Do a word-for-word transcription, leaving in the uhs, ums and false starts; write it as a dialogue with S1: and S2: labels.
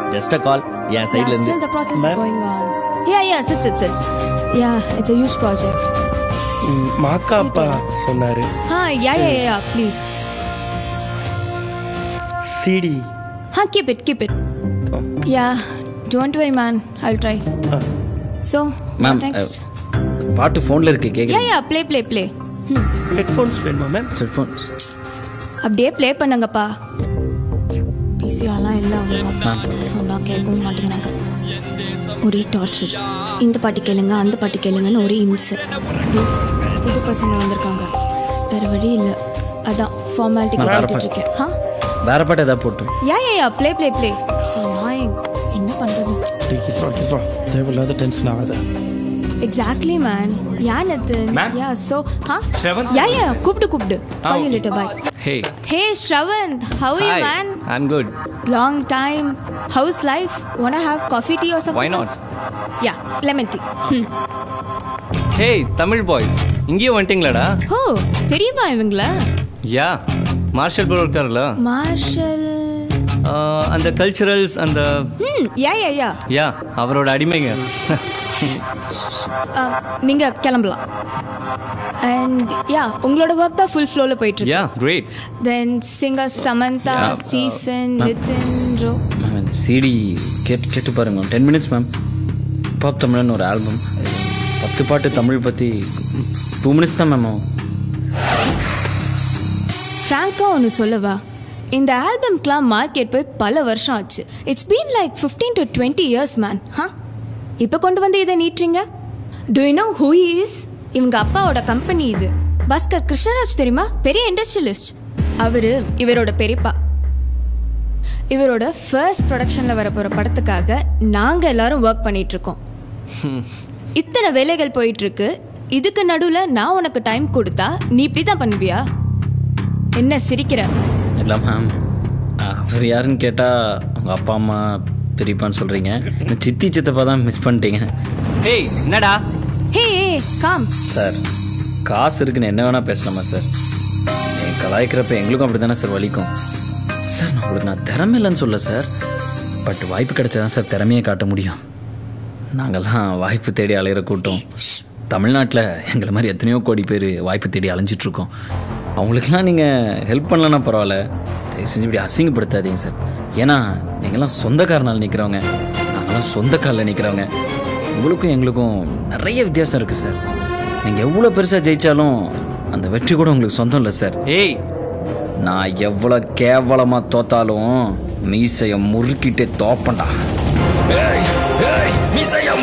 S1: Just a call. Yeah, side
S2: yeah, still the process is going on. Yeah, yeah, sit, sit, sit. Yeah, it's a huge project.
S3: மாக்கா அப்பா சொன்னாரு.
S2: Ha, yeah, yeah, yeah, please.
S3: CD.
S2: Ha, keep it, keep it. Oh. Yeah, don't worry, man. I'll try. Uh. So,
S4: ma'am,
S2: next.
S4: பாட்டு ஃபோன்ல இருக்கு கேக்குது.
S2: Yeah, yeah, play, play, play. Hmm.
S3: Headphones வேணுமா ma'am?
S4: Headphones.
S2: அப்படியே play பண்ணுங்கப்பா. பிசியாலாம் இல்லை அவ்வளோவா சொன்னால் கேட்கவும் மாட்டேங்கிறாங்க. ஒரே டார்ச்சர். இந்த பாட்டு கேளுங்க அந்த பாட்டு கேளுங்கன்னு ஒரே இம்சு. புது பசங்க வந்திருக்காங்க, வேறு வழி இல்லை. அதான் ஃபார்மாலிட்டி கேட்டுட்டு இருக்கேன். ஹா,
S4: வேற பாட்டு ஏதாவது போட்டு.
S2: Yeah yeah yeah play play play. So நான் என்ன பண்ணுறது?
S3: தேவையில்லாத டென்ஷன் ஆகாது.
S2: Exactly, man. Yeah, Nathan.
S3: Ma'am?
S2: Yeah, so, huh?
S3: Shravan?
S2: Yeah, yeah. Kupdu, kupdu. Call
S3: Oh.
S2: you later. Bye.
S4: Hey.
S2: Hey, Shravan. How are
S4: Hi.
S2: you, man?
S4: I'm good.
S2: Long time. How's life? Wanna have coffee, tea or something?
S4: Why not?
S2: else? Yeah, lemon tea. Hmm.
S4: Hey, Tamil boys. இங்கேயே வந்துட்டீங்களாடா?
S2: ஓ, தெரியுமா இவங்கள?
S4: Yeah, Marshal bro இருக்கார்ல?
S2: Marshal.
S4: அந்த culturals அந்த
S2: ம், யா yeah yeah.
S4: யா, அவரோட அடிமைங்க.
S2: நீங்க கிளம்பலாம். அண்ட் யா, உங்களோட ஒர்க் தான் ஃபுல் ஃப்ளோல போயிட்டு இருக்கு.
S4: Yeah, great.
S2: Then singer Samantha, Stephen, Nithin, ரோ.
S4: மேம், இந்த சிடி கேட்டு கேட்டு பாருங்க. Ten minutes ma'am. பாப் தமிழன் ஒரு ஆல்பம், பத்து பாட்டு தமிழ் பற்றி டூ மினிட்ஸ் தான் மேம்.
S2: ஃப்ராங்காக ஒன்று சொல்லவா, இந்த ஆல்பம்க்கெலாம் மார்க்கெட் போய் பல வருஷம் ஆச்சு. It's been like fifteen to twenty years man. ஹா, இப்போ கொண்டு வந்து இதை நீட்டுறீங்க. Do you know who he is? இவங்க அப்பாவோட கம்பெனி இது. பாஸ்கர் கிருஷ்ணராஜ் தெரியுமா? பெரிய இண்டஸ்ட்ரியலிஸ்ட். அவர் இவரோட பெரியப்பா. இவரோட ஃபர்ஸ்ட் ப்ரொடக்ஷனில் வர போகிற படத்துக்காக நாங்கள் எல்லாரும் ஒர்க் பண்ணிகிட்ருக்கோம். இத்தனை வேலைகள் போயிட்டுருக்கு. இதுக்கு நடுவில் நான் உனக்கு டைம் கொடுத்தா நீ இப்படி தான் பண்ணுவியா? என்ன சிரிக்கிற?
S4: இல்லை மேம், அவர் யாருன்னு கேட்டால் அவங்க அப்பா அம்மா பெரியப்பான்னு சொல்கிறீங்க. சித்தி சித்தப்பா தான் மிஸ் பண்ணிட்டீங்க.
S1: ஏய், என்னடா?
S2: ஹே காம்
S4: சார், காசு இருக்குன்னு என்ன வேணால் பேசலாமா சார்? என் கலாய்க்கிறப்ப எங்களுக்கும் அப்படி தானே சார் வலிக்கும். சார், நான் உங்களுக்கு நான் திறமை இல்லைன்னு சொல்ல சார், பட் வாய்ப்பு கிடைச்சா தான் சார் திறமையை காட்ட முடியும். நாங்கள்லாம் வாய்ப்பு தேடி அலையிற கூட்டம். தமிழ்நாட்டில் எங்களை மாதிரி எத்தனையோ கோடி பேர் வாய்ப்பு தேடி அலைஞ்சிட்ருக்கோம். அவங்களுக்கெல்லாம் நீங்கள் ஹெல்ப் பண்ணலன்னா பரவாயில்ல, தயவு செஞ்சு இப்படி அசிங்கப்படுத்தாதீங்க சார். ஏன்னா நீங்கள்லாம் சொந்தக்காரனால் நிற்கிறவங்க, நாங்கள்லாம் சொந்த காலில் நிற்கிறவங்க. உங்களுக்கும் எங்களுக்கும் நிறைய வித்தியாசம் இருக்குது சார். நீங்கள் எவ்வளோ பெருசாக ஜெயித்தாலும் அந்த வெற்றி கூட உங்களுக்கு சொந்தம் இல்லை சார்.
S1: ஏய்,
S4: நான் எவ்வளோ கேவலமாக தோத்தாலும் மீசையை முறுக்கிட்டே தோப்பண்டா.
S1: மீசையை